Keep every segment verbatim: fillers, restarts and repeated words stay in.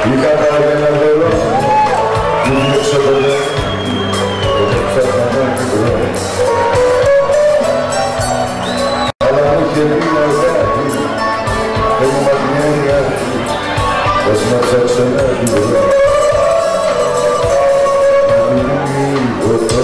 Είχα πάρει ένα δώρο, μου διώξε ποτέ, και δεν ψάχνα να κοιτώ. Αλλά μου είχε πει να αγάπη, δεν μου μαγνιώνει άρχη, πως να ψάξω να κοιτώ. Να μην μη ποτέ.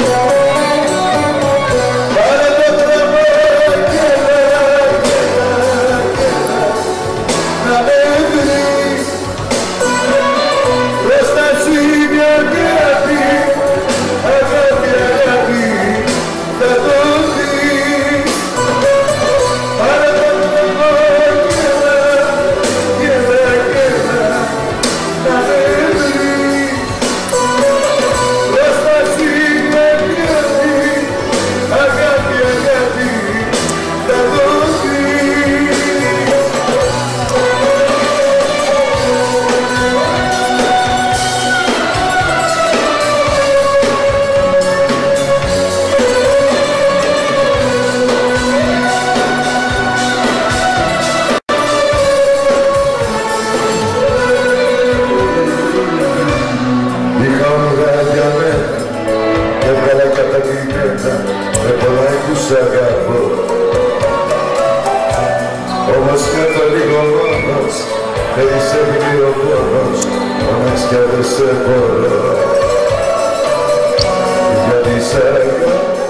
Όμως και το λίγο μόνος, περισσεύει ο πόνος, μόνος κι δεν σε μπορώ. Γιατί σ' αγαπώ.